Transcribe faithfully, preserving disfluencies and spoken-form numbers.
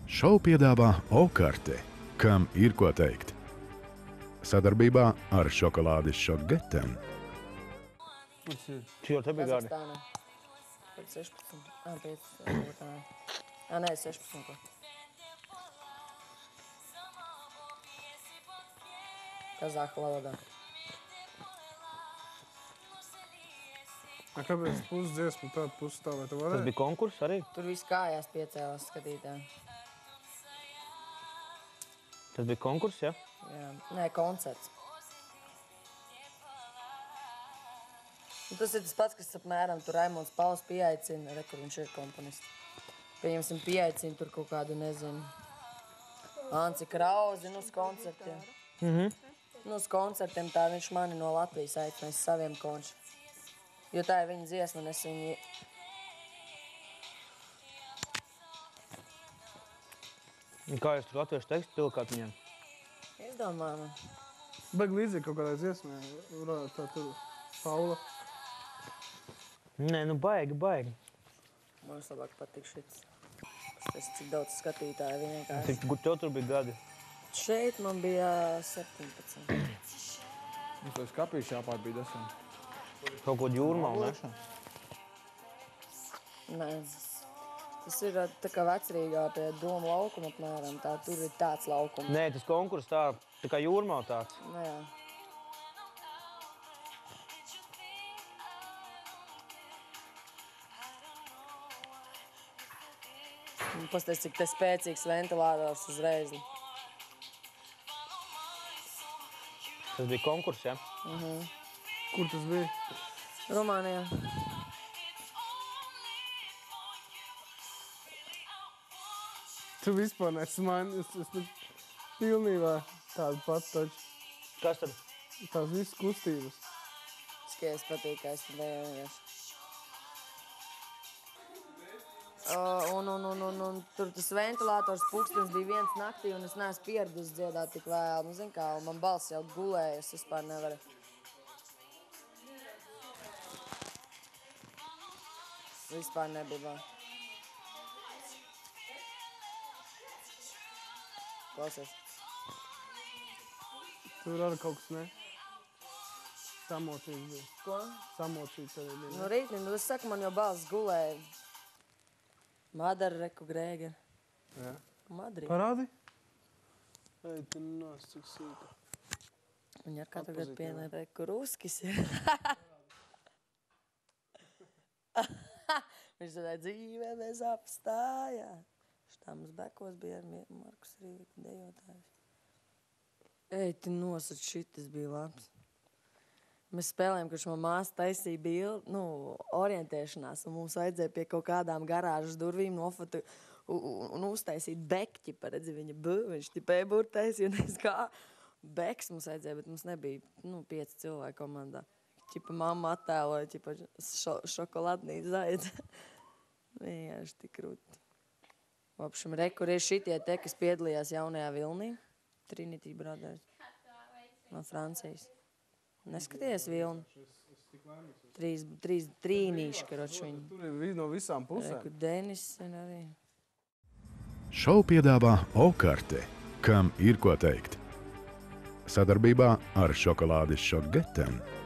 Šovu piedāvā O-karte, kam ir ko teikt. Sadarbībā ar šokolādes šokgetem. Šī jau te bija gārdi. Kazahstānā. Pēc sešpadsmit. Ā, pēc... Ā, nē, sešpadsmit. Kazāhu valodā. A, kāpēc pusi dziesmu tādu pusi tā, vai tu varēji? Tas bija konkurss arī? Tur viss kājās piecēlās skatītāji. Tas bija konkurss, ja? Jā, nē, koncerts. Un tas ir tas pats, kas apmēram tur Raimonds Pauls pieaicina, re, kur viņš ir komponists. Pieņemsim, pieaicina tur kaut kādu, nezinu, Anci Krauzi, nu, uz koncertiem. Mhm. Nu, uz koncertiem tā viņš mani no Latvijas aicina uz saviem končiem. Jo tā ir viņa dziesma, un es viņu... Un kā jūs tur latviešu tekstu pilkāt viņiem? Izdomāju man. Baigi līdzīgi kaut kādai dziesmai, tā tur Paula. Nē, nu baigi, baigi. Man labāk patīk šits. Tas cik daudz skatītāju vienkārši. Cik tev tur bija gadi? Šeit man bija septiņpadsmit. Mums tas kapīši jāpār bija desmit. Kaut ko jūrmā, ne? Nē. Tas ir tā kā Vecrīgā pie Doma laukuma apmēram. Tā, tur ir tāds laukums. Nē, tas konkurss tā, tā kā jūrmā tāds. Nu jā. Un pasties, cik te spēcīgs ventilators uzreiz. Tas bija konkurss, ja? Mhm. Kur tas bija? Rumānijā. Tu vispār nesmaini, es, es tur pilnībā tādu pat taču. Kas tad? Tās visas kustības. Skaties patīk, ka es tur deju vienkārši. Uh, un, un, un, un, un tur tas ventilators pūkstens bija viens naktī, un es neesmu pieradusi dziedāt tik vēl. Nu, zin kā, man balss jau gulēja, es vispār nevaru. Vispār nebija vēl. Klausies. Tur arī kaut kas, ne? Samocīts bija. Ko? Samocīts arī bija. Nu, rītnī, nu, es saku, man jau balss gulēja. Madara, reku, Grēga. Jā. Madrī. Parādi? Ej, tu nās, cik sīka. Viņa ar katru gadu pienē, reku, Ruskis ir. Viņš tādā dzīvē bez apstājā. Štams Bekos bija ar Markus Rīvika dejotājs. Ej, tu nosat, šitas bija labs. Mēs spēlējām, kurš man māsa taisīja bildi, nu, orientēšanās, un mums vajadzēja pie kaut kādām garāžas durvīm nofotu un uztaisīt bekķi, paredzi viņa B, viņš tipē būtu taisīja, un es kā beks mums vajadzēja, bet mums nebija, nu, pieci cilvēki komandā. Čipa mamma attēloja, čipa šo, šokoladnī zaidz. Vienkārši tik krūti. Vapšam, re, kur ir šitie te, kas piedalījās jaunajā Vilnī, Trinity Brothers, no Francijas. Neskaties Vilni. Trīs, trīs trīnīši, karoč viņu. Tur ir no visām pusēm. Reku Denis un arī. Šovu piedāvā O-karte, kam ir ko teikt. Sadarbībā ar šokolādes šokgetem.